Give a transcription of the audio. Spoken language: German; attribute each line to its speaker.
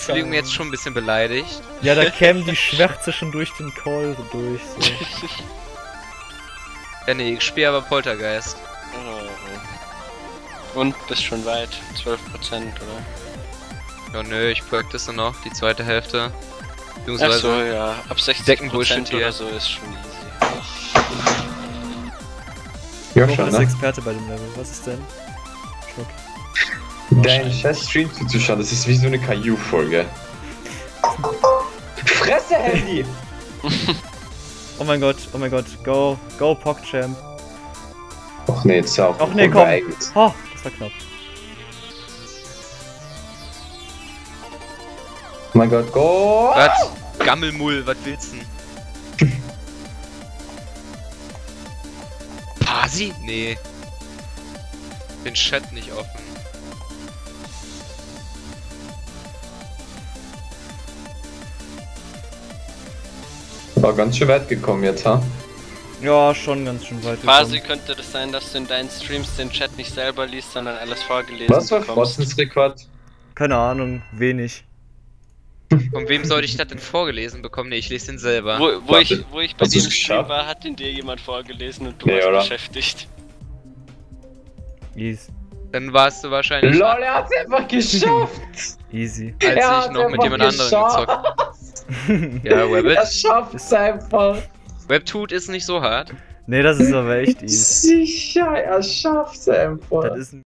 Speaker 1: fühle mich jetzt schon ein bisschen beleidigt.
Speaker 2: Ja, da kämen die Schwärze schon durch den Call durch. So.
Speaker 1: Ja, nee, ich spiele aber Poltergeist.
Speaker 3: Und bist schon weit, 12%, oder?
Speaker 1: Ja, nö, ich practice noch die zweite Hälfte.
Speaker 3: Ach so, ja, ab 60% oder
Speaker 1: hier.
Speaker 3: so ist schon easy.
Speaker 4: Ja,
Speaker 2: Warum
Speaker 4: schon,
Speaker 2: ist
Speaker 4: ne?
Speaker 2: Experte bei dem Level? Was ist denn? Schock.
Speaker 4: Dein Chess-Stream zuzuschauen, das ist wie so eine Caillou-Folge. Fresse, Handy!
Speaker 2: Oh mein Gott, go PogChamp.
Speaker 4: Och nee, jetzt auch.
Speaker 2: Ach nee, komm. Oh, das war knapp.
Speaker 4: Oh mein Gott, go!
Speaker 1: Was? Gammelmull, was willst du denn? Pasi? Nee. Den Chat nicht offen.
Speaker 4: War ganz schön weit gekommen jetzt, ha?
Speaker 2: Ja, schon ganz schön weit
Speaker 3: Quasi
Speaker 2: gekommen.
Speaker 3: könnte das sein, dass du in deinen Streams den Chat nicht selber liest, sondern alles vorgelesen
Speaker 4: Was war
Speaker 3: bekommst.
Speaker 4: Frostens Rekord?
Speaker 2: Keine Ahnung, wenig.
Speaker 1: Von wem sollte ich das denn vorgelesen bekommen? Nee, ich lese den selber.
Speaker 3: Wo ich bei
Speaker 4: Hast du's
Speaker 3: dem Stream
Speaker 4: geschafft?
Speaker 3: war, hat den dir jemand vorgelesen und du
Speaker 4: Nee,
Speaker 3: warst
Speaker 4: oder?
Speaker 3: beschäftigt.
Speaker 2: Easy.
Speaker 1: Dann warst du wahrscheinlich,
Speaker 4: LOL, er hat's einfach geschafft!
Speaker 2: Easy.
Speaker 1: als
Speaker 4: Er
Speaker 1: ich
Speaker 4: hat's
Speaker 1: noch mit
Speaker 4: einfach
Speaker 1: jemand anderem gezockt. Ja,
Speaker 4: Er
Speaker 1: Webbit.
Speaker 4: schafft's einfach!
Speaker 1: Webtoot ist nicht so hart.
Speaker 2: Nee, das ist aber echt easy.
Speaker 4: Sicher, er schafft's einfach!
Speaker 2: Das ist ein